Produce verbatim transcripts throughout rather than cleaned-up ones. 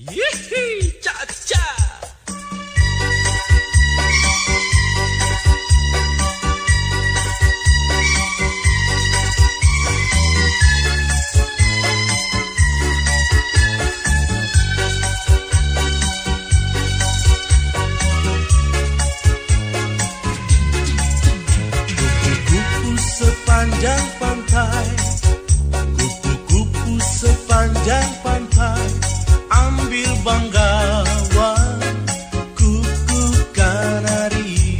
Yeay, caca. Kupu-kupu sepanjang pantai, kupu-kupu sepanjang pantai, ambil banggawan kupu kanari.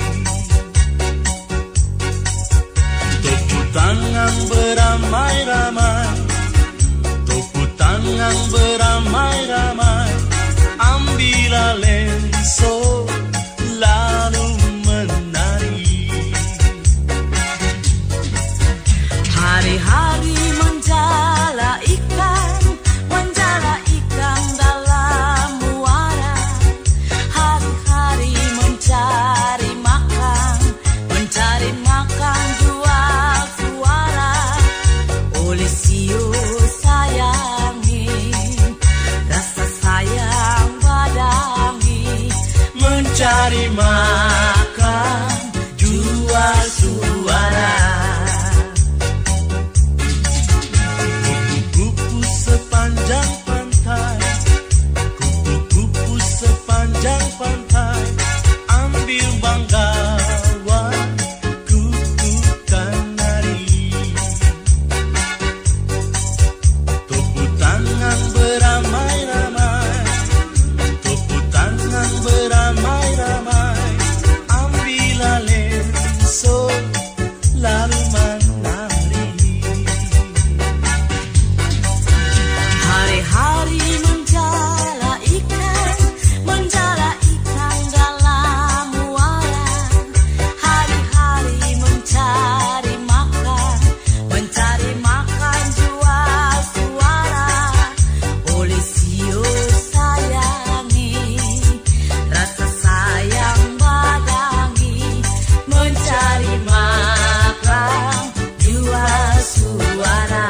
Tepuk tangan beramai-ramai, tepuk tangan beramai-ramai, ambillah lenso lalu menari. Hari-hari menjala ikan, menjala ikan dalam muara. Hari-hari mencari makan, mencari makan jual suara. Oleh siu sayangi, rasa sayang badangi, Mencari makan, jual suara. Kupu-kupu sepanjang pantai, kupu-kupu sepanjang pantai, ambil banggawan kupu kanari. Tepuk tangan beramai-ramai, tepuk tangan beramai-ramai, ambillah lenso lalu menari. hari-hari menjala ikan, menjala ikan dalam muara. Hari-hari mencari makan, mencari makan jual suara. Oleh siu sayangi, rasa sayang badangi, mencari makan jual suara.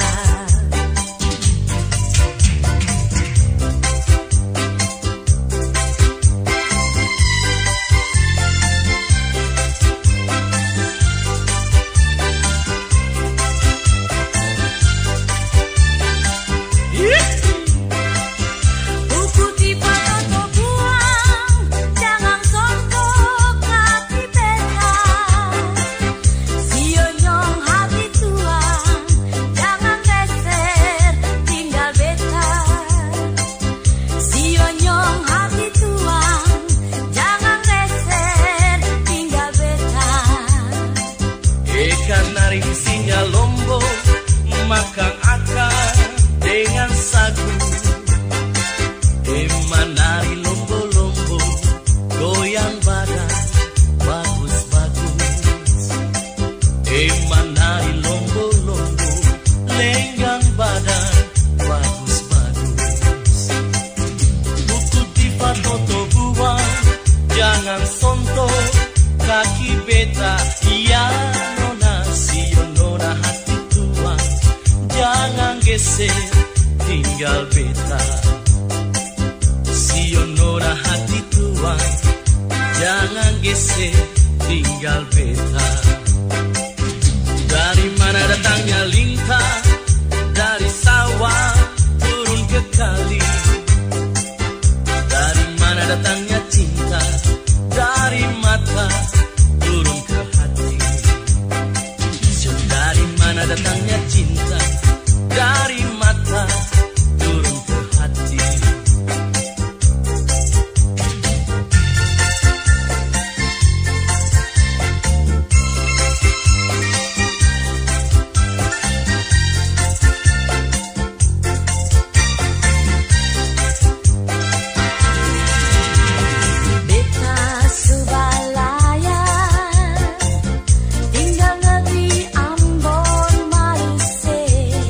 Buku tiba atau buang, jangan sontok kaki beta. Sionyong hati tuang, jangan geser tinggal beta. Sionyong hati tuang, jangan geser tinggal beta. Ikan nari singa lombok, makan akar dengan sagu. Eman nari lombo-lombo, goyang badan bagus-bagus. Eman nari lombo-lombo, lenggang badan bagus-bagus. Buku tiba toto buang, jangan sontok kaki beta. Ya nona, sio nona hati tuang, jangan geser tinggal beta. Sio nona hati tuang, jangan geser tinggal beta. Dari mana datangnya lintah, dari sawah turun ke kali. Dari mana datangnya cinta, dari mata turun ke hati. So, dari mana datangnya cinta, dari mata turun ke hati. Beta subalaya, tinggal negeri Ambon Malaysia.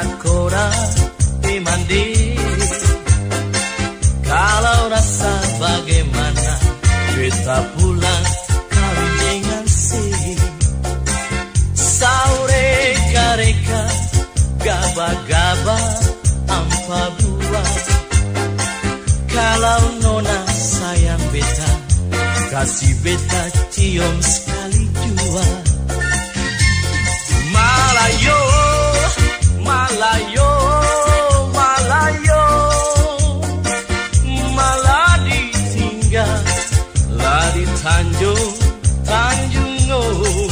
sakora dimandi. Kalau rasa bagaimana kita pulang kawin dengan si saure kareka gaba-gaba ampa buah. Kalau nona sayang beta, kasih beta cium sekali jua. Malayo, Malayo, Malayo, malah ditinggal, lah di Tanjung, Tanjung oh.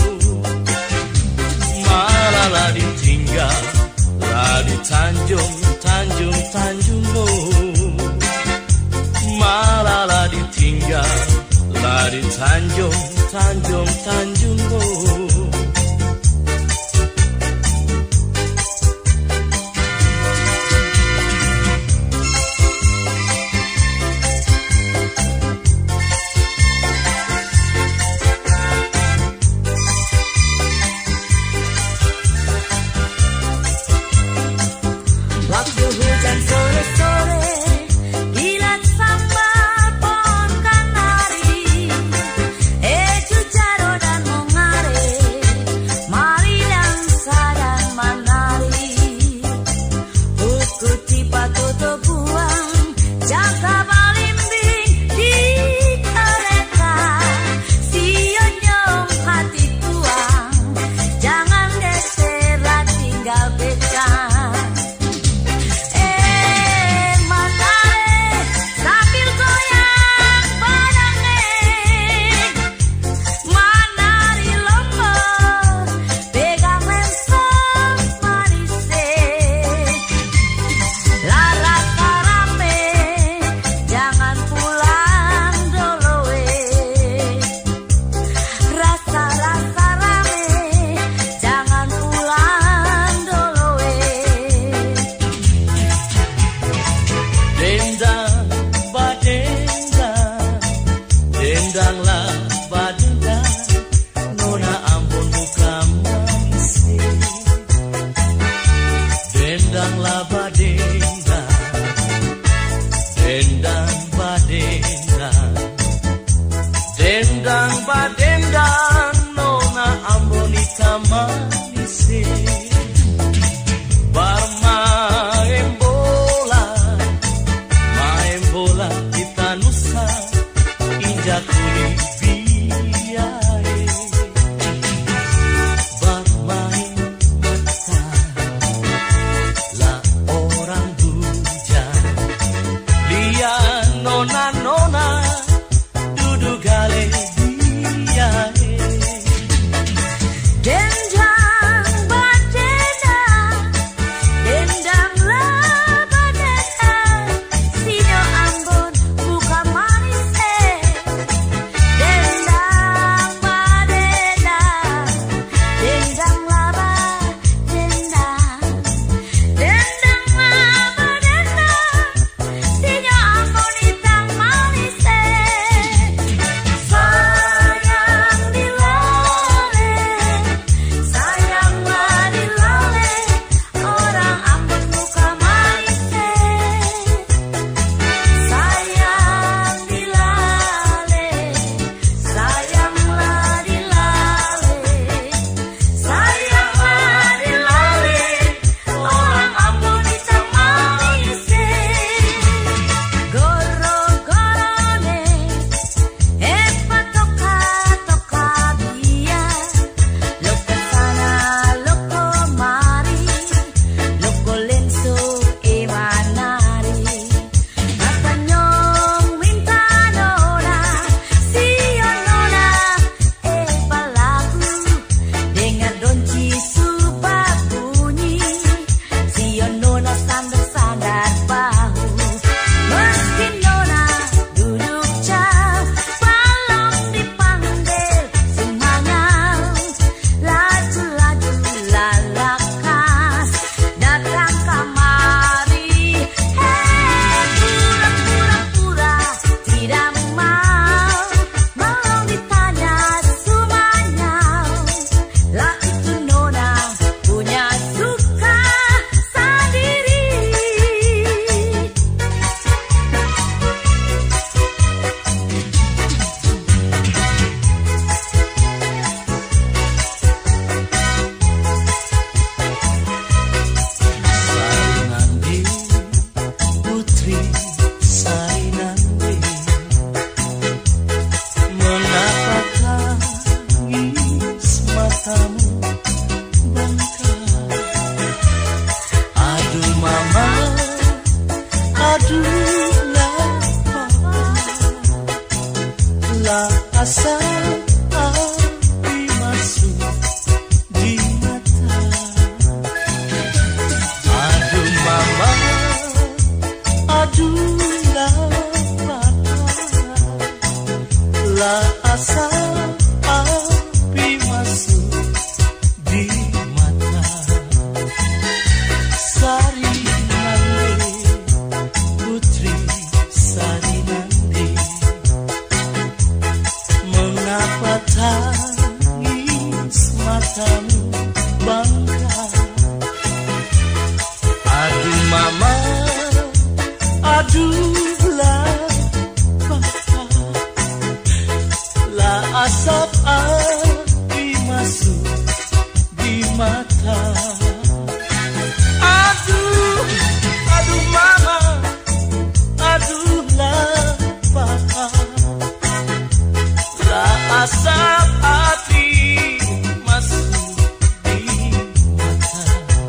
Malah lah ditinggal, lah di Tanjung, Tanjung, Tanjung oh. Malah lah ditinggal, lah di Tanjung, Tanjung, Tanjung oh. Waktu hujan sore-sore gilat sambal pohon kanari, eju jaro dan mongare mata. Aduh, aduh mama, aduh lapa, lah asap hati masuk di mata.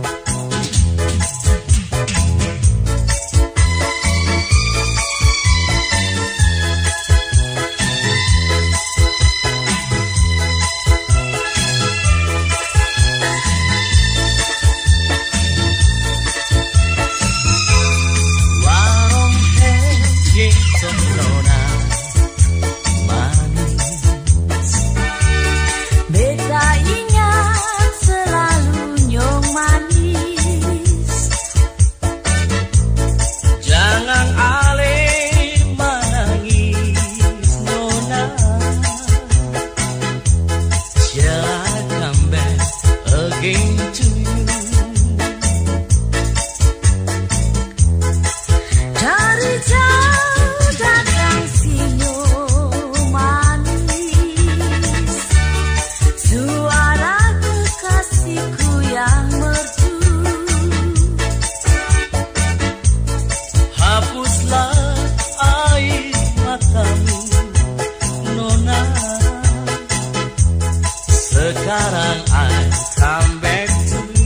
Warung hei nona manis, Beta ingat selalu nyong manis. jangan ale menangis nona. Shall I come back again to you? Dari jauh datang senyum manis, suara kekasihku yang merdu. Hapuslah air matamu nona. Sekarang I come back to you.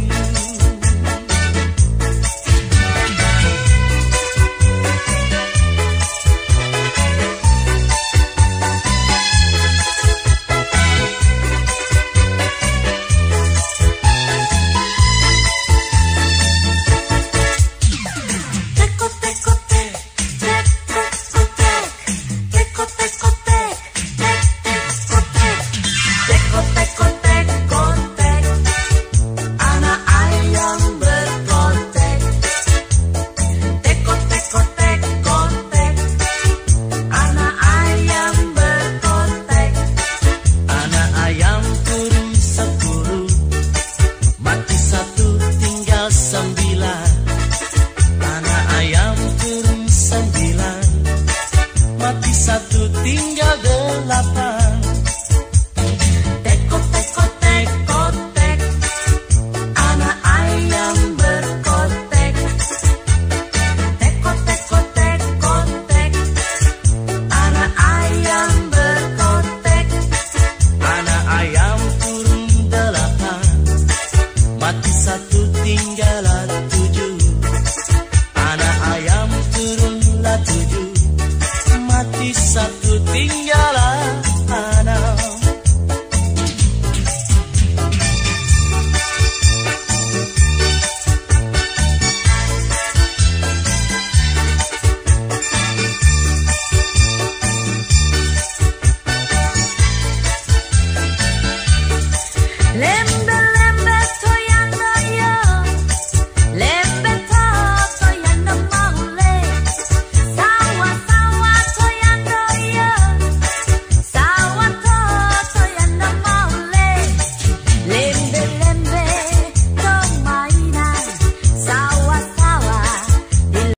Teko teko tek, tek teko tek, teko teko tek, tek teko tek, teko teko teko tek, anak ayam berkotek. Teko teko teko tek, anak ayam berkotek. Anak ayam turun sepuluh, mati satu tinggal sembilan. Anak ayam turun sembilan, mati satu tinggal delapan. Teko teko teko tek, anak ayam berkotek. Teko teko teko tek, anak ayam berkotek. Anak ayam turun delapan, mati satu tinggal